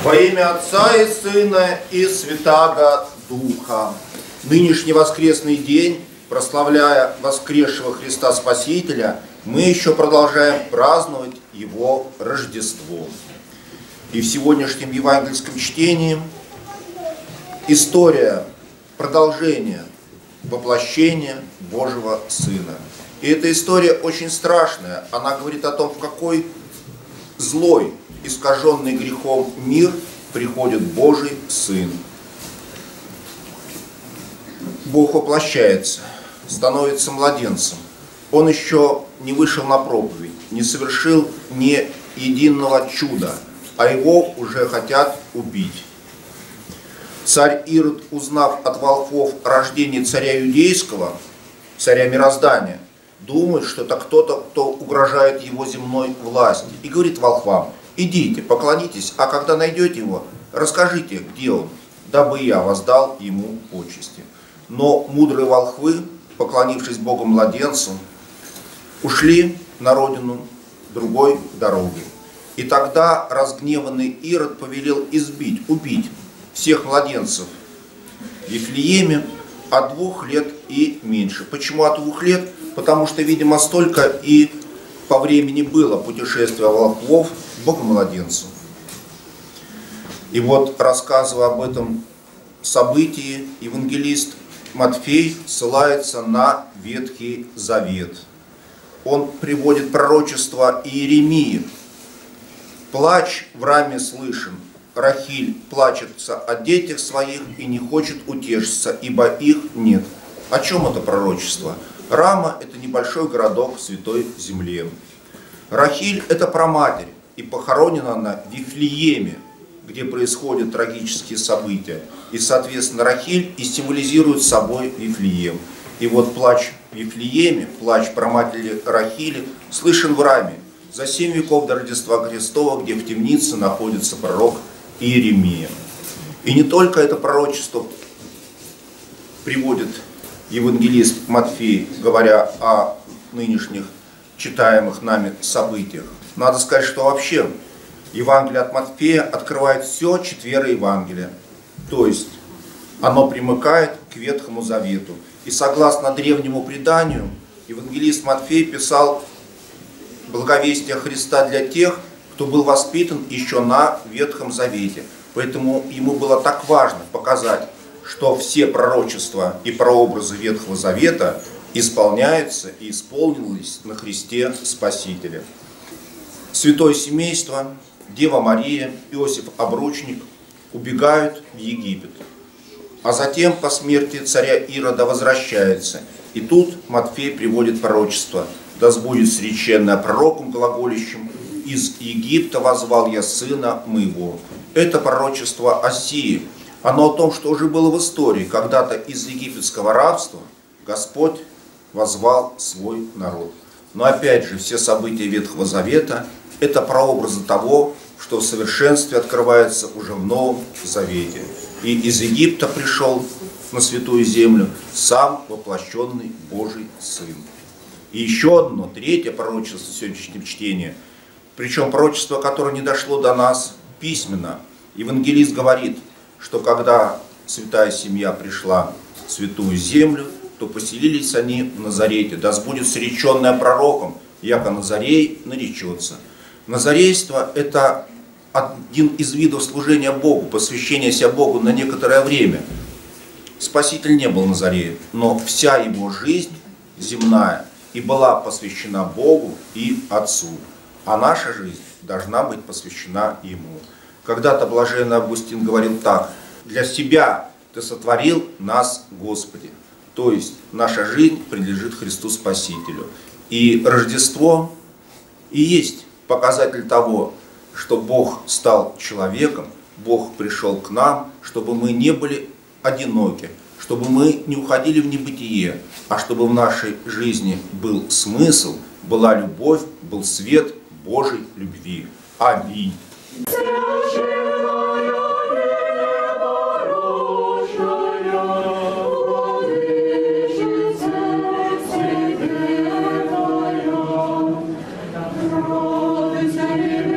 Во имя Отца и Сына и Святаго Духа. Нынешний воскресный день, прославляя воскресшего Христа Спасителя, мы еще продолжаем праздновать Его Рождество. И в сегодняшнем евангельском чтении история продолжения воплощения Божьего Сына. И эта история очень страшная. Она говорит о том, в какой злой, искаженный грехом мир приходит Божий Сын. Бог воплощается, становится младенцем. Он еще не вышел на проповедь, не совершил ни единого чуда, а его уже хотят убить. Царь Ирод, узнав от волхвов о рождении царя Иудейского, царя мироздания, думает, что это кто-то, кто угрожает его земной власти, и говорит волхвам: идите, поклонитесь, а когда найдете его, расскажите, где он, дабы я воздал ему почести. Но мудрые волхвы, поклонившись Богу-младенцу, ушли на родину другой дорогой. И тогда разгневанный Ирод повелел убить всех младенцев в Вифлееме от 2 лет и меньше. Почему от 2 лет? Потому что, видимо, столько и по времени было путешествие волхвов к Богу-младенцу. И вот, рассказывая об этом событии, евангелист Матфей ссылается на Ветхий Завет. Он приводит пророчество Иеремии. «Плач в раме слышен, Рахиль плачется о детях своих и не хочет утешиться, ибо их нет». О чем это пророчество? Рама – это небольшой городок в Святой Земле. Рахиль – это праматерь, и похоронена она в Вифлееме, где происходят трагические события. И, соответственно, Рахиль и символизирует собой Вифлеем. И вот плач в Вифлееме, плач праматери Рахили слышен в Раме за 7 веков до Рождества Христова, где в темнице находится пророк Иеремия. И не только это пророчество приводит евангелист Матфей, говоря о нынешних читаемых нами событиях. Надо сказать, что вообще Евангелие от Матфея открывает все 4 Евангелия. То есть оно примыкает к Ветхому Завету. И согласно древнему преданию, евангелист Матфей писал благовестие Христа для тех, кто был воспитан еще на Ветхом Завете. Поэтому ему было так важно показать, что все пророчества и прообразы Ветхого Завета исполняются и исполнились на Христе Спасителе. Святое семейство, Дева Мария, Иосиф Обручник убегают в Египет, а затем по смерти царя Ирода возвращается. И тут Матфей приводит пророчество: «Да сбудет среченное пророком глаголищем: из Египта возвал я сына моего». Это пророчество Осии. Оно о том, что уже было в истории. Когда-то из египетского рабства Господь возвал свой народ. Но опять же, все события Ветхого Завета – это прообразы того, что в совершенстве открывается уже в Новом Завете. И из Египта пришел на Святую Землю сам воплощенный Божий Сын. И еще одно, третье пророчество в сегодняшнем чтении, причем пророчество, которое не дошло до нас письменно. Евангелист говорит, что когда святая семья пришла в Святую Землю, то поселились они в Назарете. Да сбудет среченное пророком, яко Назарей наречется. Назарейство – это один из видов служения Богу, посвящения себя Богу на некоторое время. Спаситель не был Назареем, но вся его жизнь земная и была посвящена Богу и Отцу. А наша жизнь должна быть посвящена Ему. Когда-то блаженный Августин говорил так: «Для себя Ты сотворил нас, Господи». То есть наша жизнь принадлежит Христу Спасителю. И Рождество и есть показатель того, что Бог стал человеком, Бог пришел к нам, чтобы мы не были одиноки, чтобы мы не уходили в небытие, а чтобы в нашей жизни был смысл, была любовь, был свет Божьей любви. Аминь. Царь